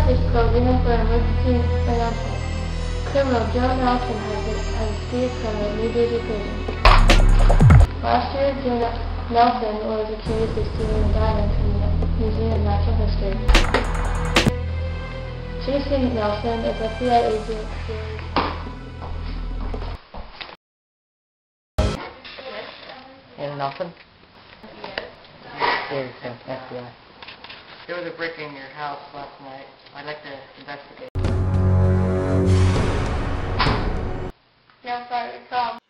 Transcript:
is provision for emergency announcement. Criminal Joe Nelson has escaped from a New Jersey prison. Last year, Joe Nelson was accused of stealing a diamond from the Museum of Natural History. Chasing Nelson is F.B.I. agent Nelson? Here's F.B.I. There was a break in your house last night. I'd like to investigate. Yeah, sorry, come.